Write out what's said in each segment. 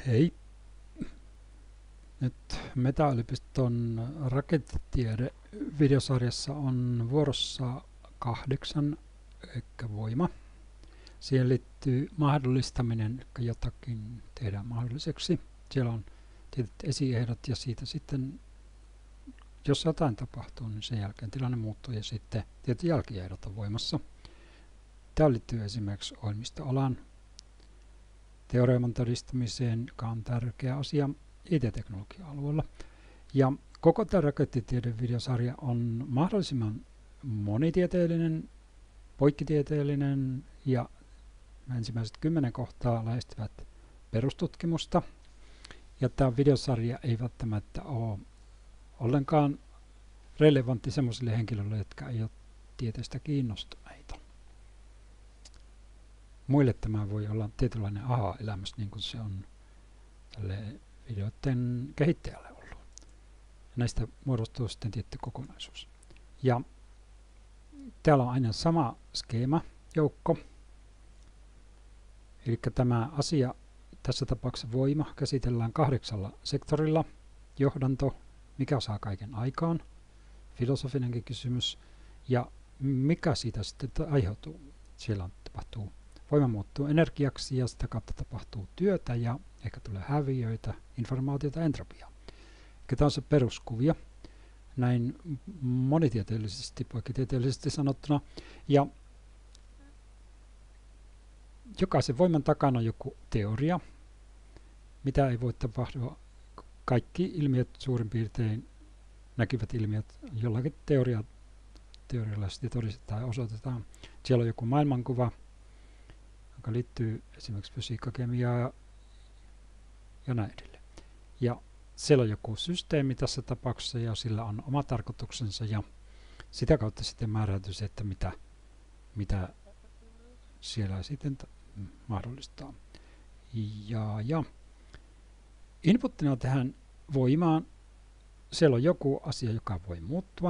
Hei! Nyt Meta-yliopiston rakettitiede videosarjassa on vuorossa 8, eli voima. Siihen liittyy mahdollistaminen, eli jotakin tehdään mahdolliseksi. Siellä on tietyt esiehdot ja siitä sitten, jos jotain tapahtuu, niin sen jälkeen tilanne muuttuu ja sitten tietyt jälkiehdot on voimassa. Tämä liittyy esimerkiksi ohjelmistoalan teoreeman todistamiseen, joka on tärkeä asia IT-teknologia-alueella. Ja koko tämä rakettitieden videosarja on mahdollisimman monitieteellinen, poikkitieteellinen ja ensimmäiset 10 kohtaa lähestyvät perustutkimusta. Ja tämä videosarja ei välttämättä ole ollenkaan relevantti sellaisille henkilöille, jotka ei ole tieteestä kiinnostuneita. Muille tämä voi olla tietynlainen aha-elämys, niin kuin se on tälle videoiden kehittäjälle ollut. Ja näistä muodostuu sitten tietty kokonaisuus. Ja täällä on aina sama skeema, joukko. Eli tämä asia, tässä tapauksessa voima, käsitellään 8 sektorilla. Johdanto, mikä saa kaiken aikaan, filosofinenkin kysymys, ja mikä siitä sitten aiheutuu. Siellä tapahtuu voima muuttuu energiaksi ja sitä kautta tapahtuu työtä ja ehkä tulee häviöitä, informaatiota, entropiaa. Tämä on se peruskuvio, näin monitieteellisesti, poikkitieteellisesti sanottuna. Ja jokaisen voiman takana on joku teoria, mitä ei voi tapahtua. Kaikki ilmiöt, suurin piirtein näkyvät ilmiöt, jollakin teorialla sitten todistetaan ja osoitetaan. Siellä on joku maailmankuva, joka liittyy esimerkiksi fysiikka, kemiaa ja näin edelleen. Ja siellä on joku systeemi tässä tapauksessa ja sillä on oma tarkoituksensa ja sitä kautta sitten määräytyy se, että mitä siellä sitten mahdollistaa. Ja inputtina tähän voimaan siellä on joku asia, joka voi muuttua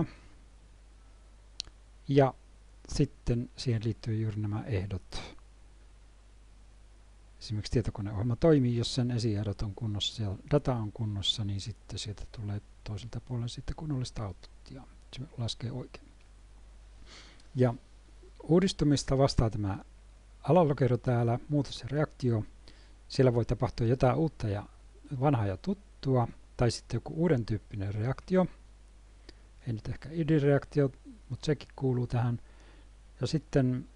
ja sitten siihen liittyy juuri nämä ehdot. Esimerkiksi tietokoneohjelma toimii, jos sen esiehdot on kunnossa ja data on kunnossa, niin sitten sieltä tulee toiselta puolelta sitten kunnollista outputtia. Se laskee oikein. Ja uudistumista vastaa tämä alalokero täällä, muutos ja reaktio. Siellä voi tapahtua jotain uutta ja vanhaa ja tuttua, tai sitten joku uuden tyyppinen reaktio. Ei nyt ehkä ydinreaktio, mutta sekin kuuluu tähän. Ja sitten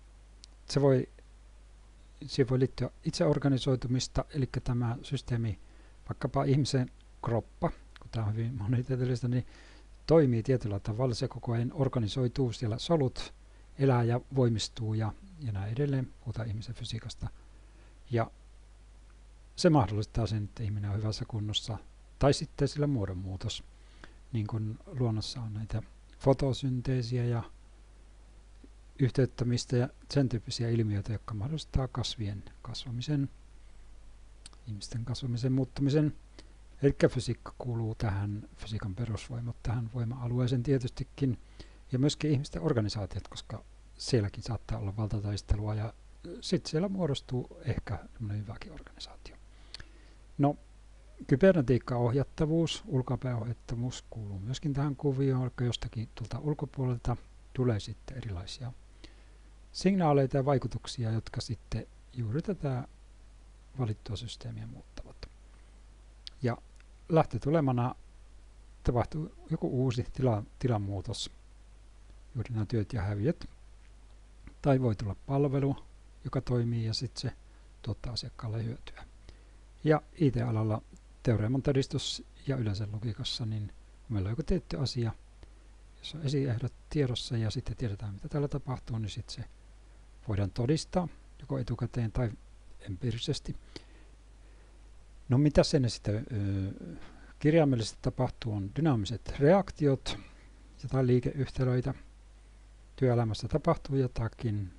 siihen voi liittyä itseorganisoitumista, eli tämä systeemi, vaikkapa ihmisen kroppa, kun tämä on hyvin monitieteellistä, niin toimii tietyllä tavalla. Se koko ajan organisoituu, siellä solut elää ja voimistuu ja näin edelleen. Puhutaan ihmisen fysiikasta. Ja se mahdollistaa sen, että ihminen on hyvässä kunnossa. Tai sitten sillä muodonmuutos, niin kuin luonnossa on näitä fotosynteesiä ja yhteyttämistä ja sen tyyppisiä ilmiöitä, jotka mahdollistaa kasvien kasvamisen, ihmisten kasvamisen muuttumisen. Eli fysiikka kuuluu tähän, fysiikan perusvoimat tähän voima-alueeseen tietystikin, ja myöskin ihmisten organisaatiot, koska sielläkin saattaa olla valtataistelua, ja sitten siellä muodostuu ehkä hyväkin organisaatio. No, kybernetiikka, ohjattavuus, ulkoapäin ohjattavuus kuuluu myöskin tähän kuvioon, eli jostakin tuolta ulkopuolelta tulee sitten erilaisia signaaleita ja vaikutuksia, jotka sitten juuri tätä valittua systeemiä muuttavat. Ja lähtötulemana tapahtuu joku uusi tilanmuutos, juuri nämä työt ja häviöt. Tai voi tulla palvelu, joka toimii ja sitten se tuottaa asiakkaalle hyötyä. Ja IT-alalla teoreeman todistus ja yleensä logiikassa, niin meillä on joku tietty asia, jos on esiehdot tiedossa ja sitten tiedetään, mitä täällä tapahtuu, niin sitten se voidaan todistaa joko etukäteen tai empiirisesti. No mitä sen sitten kirjaimellisesti tapahtuu, on dynaamiset reaktiot, jotain liikeyhtälöitä. Työelämässä tapahtuu jotakin,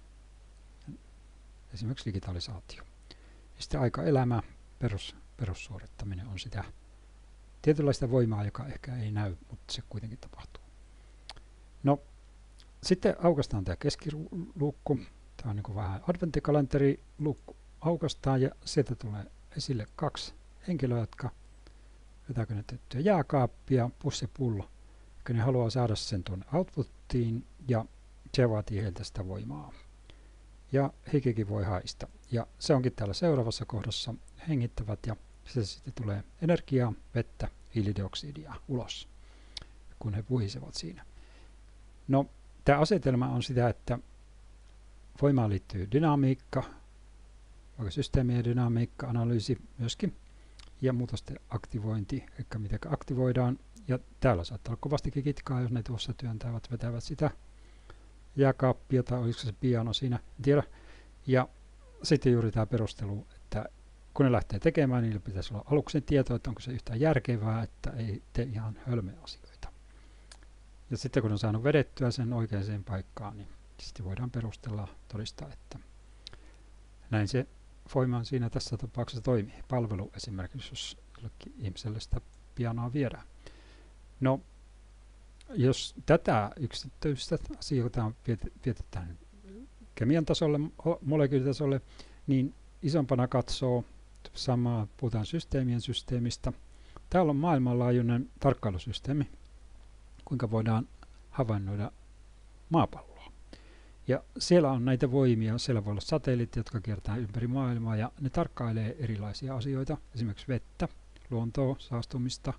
esimerkiksi digitalisaatio. Ja sitten aikaelämä, perussuorittaminen on sitä tietynlaista voimaa, joka ehkä ei näy, mutta se kuitenkin tapahtuu. No, sitten aukaistaan tämä keskiluukku. Tämä on niin kuin vähän adventtikalenteri, luukku aukaistaan ja sieltä tulee esille 2 henkilöä, jotka vetää tyttöä jääkaappia, pussi pullo. Ja ne haluaa saada sen tuonne outputtiin ja se vaatii heiltä sitä voimaa. Ja hikikin voi haista. Ja se onkin täällä seuraavassa kohdassa hengittävät ja se sitten tulee energiaa, vettä, hiilidioksidia ulos, kun he puhisevat siinä. No, tämä asetelma on sitä, että voimaan liittyy dynamiikka, vaikka systeemien dynamiikka, analyysi myöskin, ja muutosten aktivointi, eli miten aktivoidaan. Ja täällä saattaa olla kovastikin kitkaa, jos ne tuossa työntävät, vetävät sitä jääkaappia, tai olisiko se piano siinä, en tiedä. Ja sitten juuri tämä perustelu, että kun ne lähtee tekemään, niillä pitäisi olla aluksi tieto, että onko se yhtään järkevää, että ei tee ihan hölmöjä asioita. Ja sitten kun on saanut vedettyä sen oikeaan paikkaan, niin sitten voidaan perustella, todistaa, että näin se voima siinä tässä tapauksessa toimii. Palvelu esimerkiksi, jos jollekin ihmiselle sitä pianoa viedään. No, jos tätä yksityistä asioita vietetään kemian tasolle, molekyylitasolle, niin isompana katsoo samaa, puhutaan systeemistä. Täällä on maailmanlaajuinen tarkkailusysteemi, kuinka voidaan havainnoida maapalloa. Ja siellä on näitä voimia, siellä voi olla satelliitit, jotka kiertää ympäri maailmaa ja ne tarkkailee erilaisia asioita, esimerkiksi vettä, luontoa, saastumista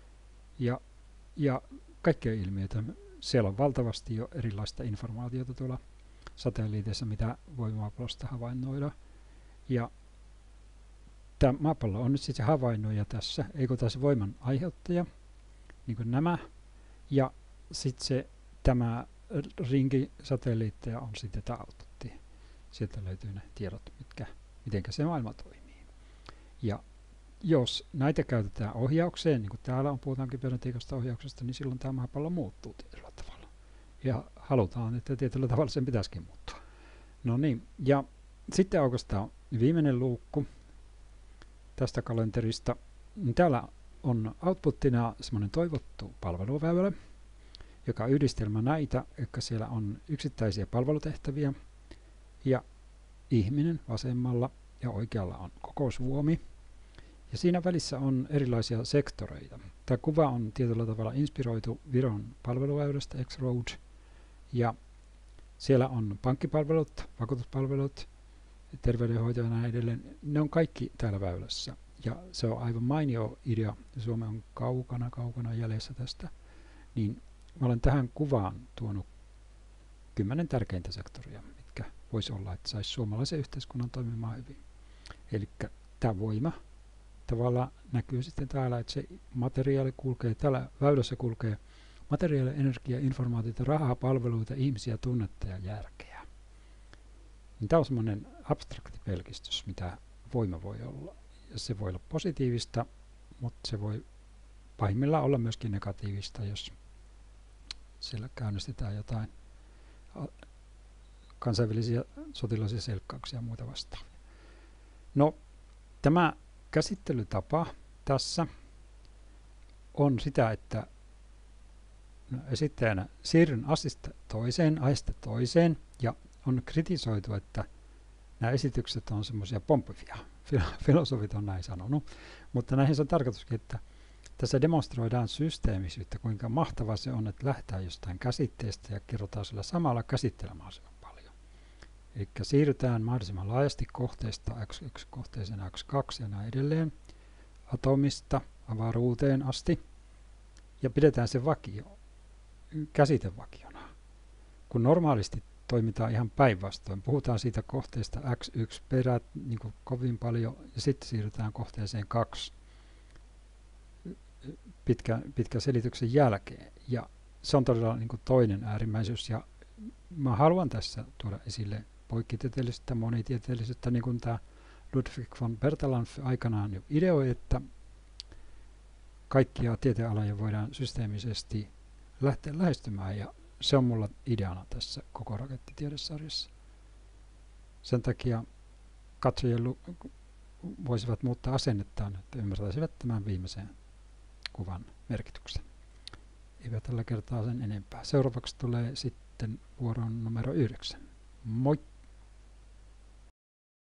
ja kaikkea ilmiöitä. Siellä on valtavasti jo erilaista informaatiota tuolla satelliiteissa, mitä voi maapallosta havainnoida. Ja tämä maapallo on nyt siis se havainnoija tässä, eikö tässä voiman aiheuttaja, niin kuin nämä. Ja sitten tämä rinki satelliitteja on sitten tämä outputti. Sieltä löytyy ne tiedot, miten se maailma toimii. Ja jos näitä käytetään ohjaukseen, niin kuin täällä puhutaan kybernetiikasta ohjauksesta, niin silloin tämä maapallo muuttuu tietyllä tavalla. Ja halutaan, että tietyllä tavalla sen pitäisikin muuttua. No niin, ja sitten oikeastaan viimeinen luukku tästä kalenterista. Täällä on outputtina semmoinen toivottu palveluväylä, joka on yhdistelmä näitä, eli siellä on yksittäisiä palvelutehtäviä ja ihminen vasemmalla ja oikealla on kokousvuomi. Ja siinä välissä on erilaisia sektoreita. Tämä kuva on tietyllä tavalla inspiroitu Viron palveluväylästä X-Road. Ja siellä on pankkipalvelut, vakuutuspalvelut, terveydenhoito ja näin edelleen. Ne on kaikki täällä väylässä. Ja se on aivan mainio idea. Suomi on kaukana jäljessä tästä. Niin mä olen tähän kuvaan tuonut 10 tärkeintä sektoria, mitkä voisi olla, että saisi suomalaisen yhteiskunnan toimimaan hyvin. Eli tämä voima tavallaan näkyy sitten täällä, että se materiaali kulkee, täällä väylässä kulkee materiaali, energia, informaatiota, rahaa, palveluita, ihmisiä, tunnetta ja järkeä. Niin tämä on semmoinen abstrakti pelkistys, mitä voima voi olla. Ja se voi olla positiivista, mutta se voi pahimmillaan olla myöskin negatiivista, jos siellä käynnistetään jotain kansainvälisiä sotilaisia selkkauksia ja muita vastaavia. No, tämä käsittelytapa tässä on sitä, että esittäjänä siirryn asiasta toiseen ja on kritisoitu, että nämä esitykset on semmoisia pomppivia. Filosofit on näin sanonut, mutta näihin se on tarkoituskin, että tässä demonstroidaan systeemisyyttä, kuinka mahtavaa se on, että lähdetään jostain käsitteestä ja kerrotaan sillä samalla käsittelemään paljon. Eli siirrytään mahdollisimman laajasti kohteesta X1 kohteeseen X2 ja näin edelleen, atomista avaruuteen asti, ja pidetään se vakio, käsitevakiona. Kun normaalisti toimitaan ihan päinvastoin, puhutaan siitä kohteesta X1 perät niin kuin kovin paljon, ja sitten siirrytään kohteeseen 2 pitkän selityksen jälkeen. Ja se on todella niin kuin toinen äärimmäisyys, ja mä haluan tässä tuoda esille poikkitieteellisyyttä, monitieteellisyyttä, niin kuin tämä Ludwig von Bertalanffy aikanaan jo ideoi, että kaikkia tieteenaloja voidaan systeemisesti lähteä lähestymään, ja se on mulla ideana tässä koko rakettitiedesarjassa. Sen takia katsojat voisivat muuttaa asennettaan, että ymmärtäisivät tämän viimeisen kuvan merkityksen. Eipä tällä kertaa sen enempää. Seuraavaksi tulee sitten vuoron numero 9. Moi!